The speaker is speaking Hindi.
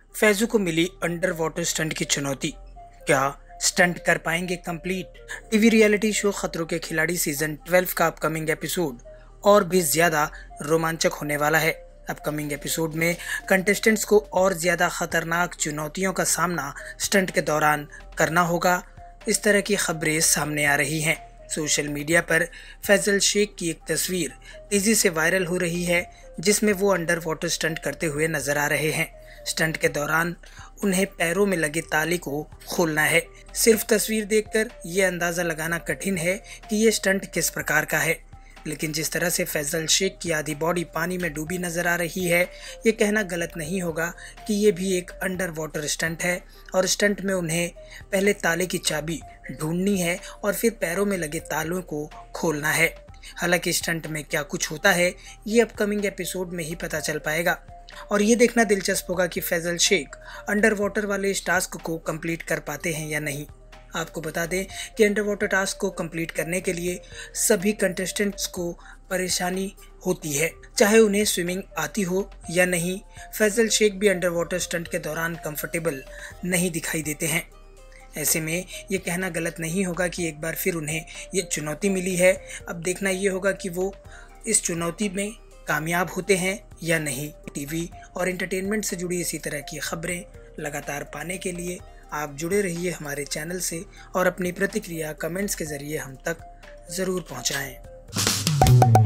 फैजू को मिली अंडर वाटर स्टंट की चुनौती। क्या स्टंट कर पाएंगे कंप्लीट? टीवी रियलिटी शो खतरों के खिलाड़ी सीजन 12 का अपकमिंग एपिसोड और भी ज्यादा रोमांचक होने वाला है। अपकमिंग एपिसोड में कंटेस्टेंट्स को और ज्यादा खतरनाक चुनौतियों का सामना स्टंट के दौरान करना होगा। इस तरह की खबरें सामने आ रही हैं। सोशल मीडिया पर फैजल शेख की एक तस्वीर तेजी से वायरल हो रही है, जिसमें वो अंडर वाटर स्टंट करते हुए नजर आ रहे हैं। स्टंट के दौरान उन्हें पैरों में लगे ताले को खोलना है। सिर्फ तस्वीर देखकर ये अंदाजा लगाना कठिन है कि ये स्टंट किस प्रकार का है, लेकिन जिस तरह से फैजल शेख की आधी बॉडी पानी में डूबी नजर आ रही है, ये कहना गलत नहीं होगा कि ये भी एक अंडर वाटर स्टंट है। और स्टंट में उन्हें पहले ताले की चाबी ढूंढनी है और फिर पैरों में लगे तालों को खोलना है। हालांकि स्टंट में क्या कुछ होता है, ये अपकमिंग एपिसोड में ही पता चल पाएगा। और ये देखना दिलचस्प होगा कि फैजल शेख अंडर वाटर वाले इस टास्क को कंप्लीट कर पाते हैं या नहीं। आपको बता दें कि अंडर वाटर टास्क को कंप्लीट करने के लिए सभी कंटेस्टेंट्स को परेशानी होती है, चाहे उन्हें स्विमिंग आती हो या नहीं। फैजल शेख भी अंडर वाटर स्टंट के दौरान कंफर्टेबल नहीं दिखाई देते हैं। ऐसे में ये कहना गलत नहीं होगा कि एक बार फिर उन्हें ये चुनौती मिली है। अब देखना ये होगा कि वो इस चुनौती में कामयाब होते हैं या नहीं। टीवी और एंटरटेनमेंट से जुड़ी इसी तरह की खबरें लगातार पाने के लिए आप जुड़े रहिए हमारे चैनल से और अपनी प्रतिक्रिया कमेंट्स के जरिए हम तक ज़रूर पहुंचाएं।